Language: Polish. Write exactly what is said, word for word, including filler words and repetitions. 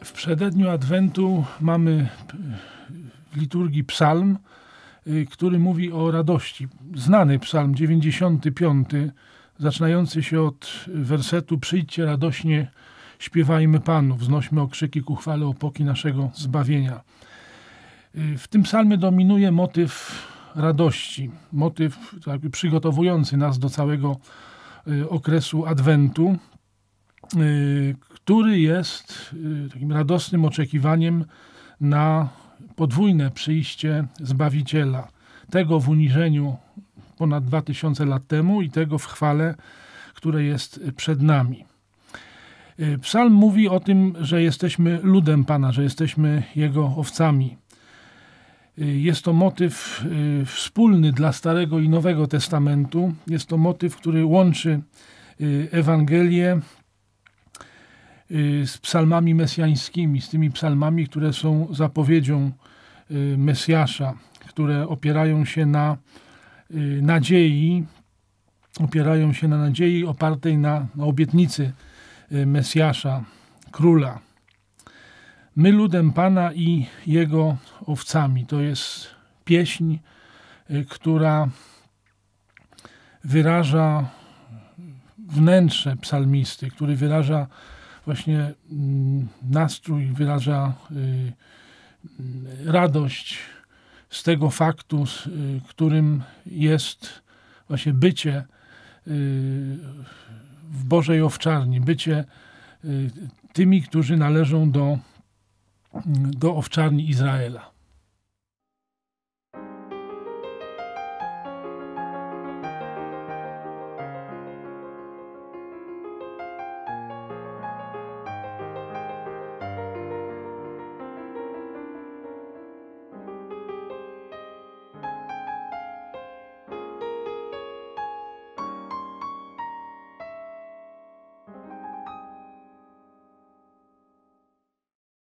W przededniu Adwentu mamy w liturgii psalm, który mówi o radości. Znany psalm dziewięćdziesiąty piąty, zaczynający się od wersetu: przyjdźcie radośnie, śpiewajmy Panu, wznośmy okrzyki ku chwale opoki naszego zbawienia. W tym psalmie dominuje motyw radości, motyw jakby przygotowujący nas do całego okresu Adwentu, który jest takim radosnym oczekiwaniem na podwójne przyjście Zbawiciela. Tego w uniżeniu ponad dwa tysiące lat temu i tego w chwale, które jest przed nami. Psalm mówi o tym, że jesteśmy ludem Pana, że jesteśmy Jego owcami. Jest to motyw wspólny dla Starego i Nowego Testamentu. Jest to motyw, który łączy Ewangelię z psalmami mesjańskimi, z tymi psalmami, które są zapowiedzią Mesjasza, które opierają się na nadziei, opierają się na nadziei opartej na, na obietnicy Mesjasza, Króla. My ludem Pana i Jego owcami. To jest pieśń, która wyraża wnętrze psalmisty, który wyraża właśnie nastrój, wyraża radość z tego faktu, którym jest właśnie bycie w Bożej owczarni, bycie tymi, którzy należą do, do owczarni Izraela.